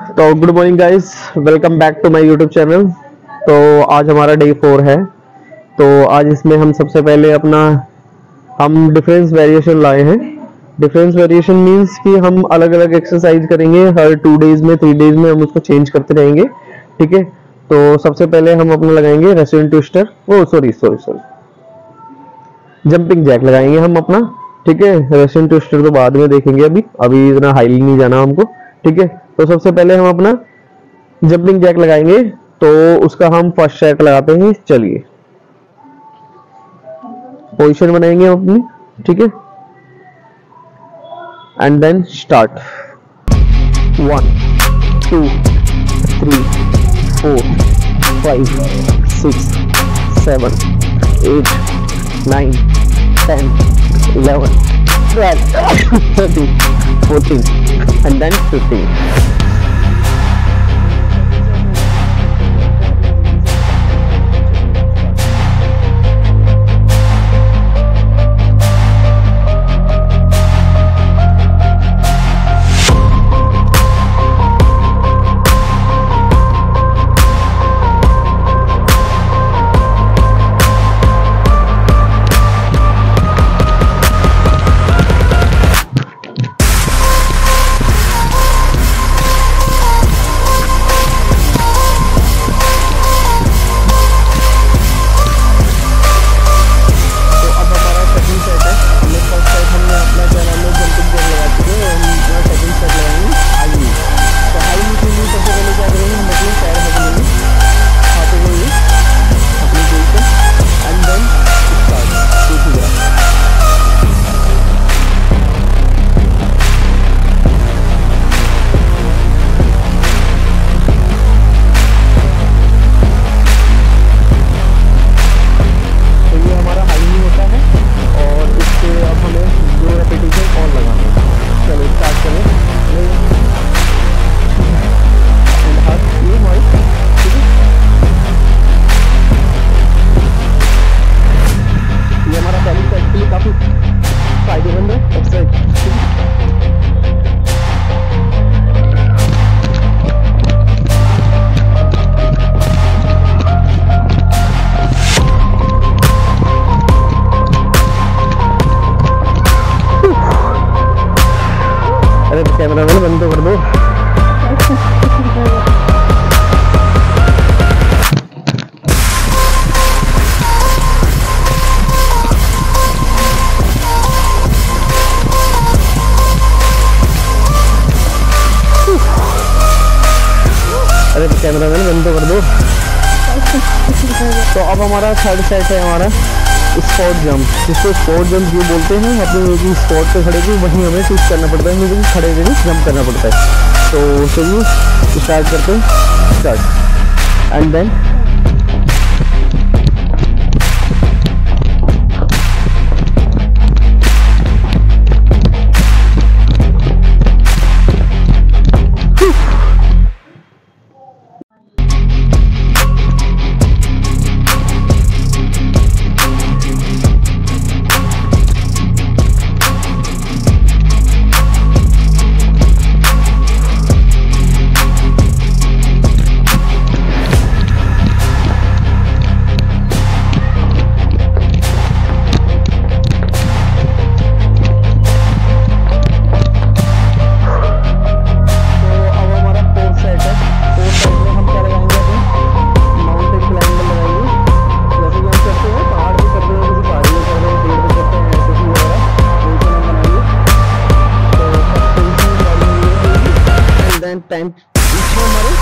तो good morning guys, welcome back to my YouTube channel. तो आज हमारा डे 4 है। तो आज इसमें हम सबसे पहले हम डिफरेंस वेरिएशन लाए हैं। डिफरेंस वेरिएशन मींस कि हम अलग अलग एक्सरसाइज करेंगे हर 2 डेज में 3 डेज में हम उसको चेंज करते रहेंगे। ठीक है, तो सबसे पहले हम अपना लगाएंगे resident twister, sorry jumping jack लगाएंगे हम अपना। ठीक है, रेसिडेंट ट्विस्टर तो बाद में देखेंगे, अभी इतना हाईली नहीं जाना हमको। ठीक है, तो सबसे पहले हम अपना जंपिंग जैक लगाएंगे। तो उसका हम फर्स्ट सेट लगाते हैं। चलिए पोजीशन बनाएंगे हम अपनी। ठीक है, and then start. 1 2 3 4 5 6 7 8 9 10 11 12 13 14 and then 15. Camera man बंद तो कर दो। अरे कैमरा मैन बंद तो कर दो। तो अब हमारा थर्ड सेट है हमारा स्पॉट जंप, जिसको स्पॉट जंप ये बोलते हैं। अपने स्पॉट पे खड़े भी वहीं हमें ट्विस्ट करना पड़ता है, लेकिन खड़े हुए जंप करना पड़ता है। तो चलिए स्टार्ट करते हैं। स्टार्ट एंड देन टाइम हमारे